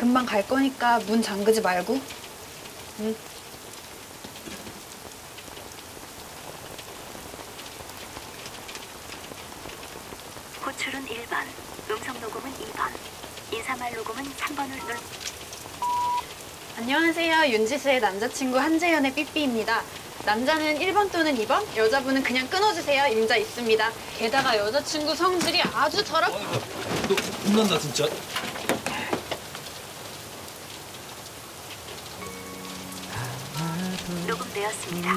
금방 갈 거니까 문 잠그지 말고. 응. 호출은 1번, 음성 녹음은 2번, 인사말 녹음은 3번을 눌... 안녕하세요. 윤지수의 남자친구 한재현의 삐삐입니다. 남자는 1번 또는 2번, 여자분은 그냥 끊어주세요. 임자 있습니다. 게다가 여자친구 성질이 아주 더럽... 너 혼난다 진짜. 녹음되었습니다.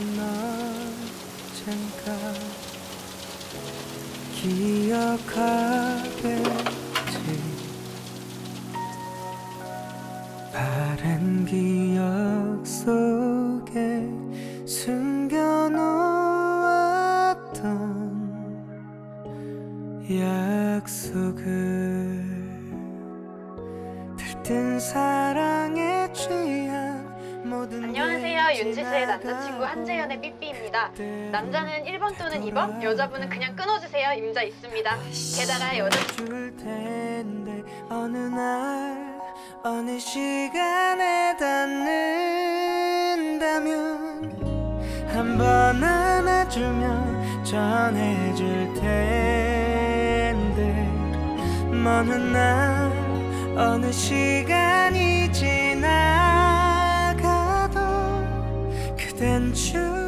기억하겠지. 바른 기억 속에 숨겨놓았던 약속을 들뜬 사랑에 취한 모든 안녕하세요. 윤지수의 남자친구 한재현의 삐삐입니다. 남자는 1번 또는 2번, 여자분은 그냥 끊어주세요. 임자 있습니다. 게다가 줄 텐데 어느 날 어느 시간에 닿는다면 한 번 안아주면 전해줄 텐데 먼 훗날 어느 시간이 지나가도 그댄 줄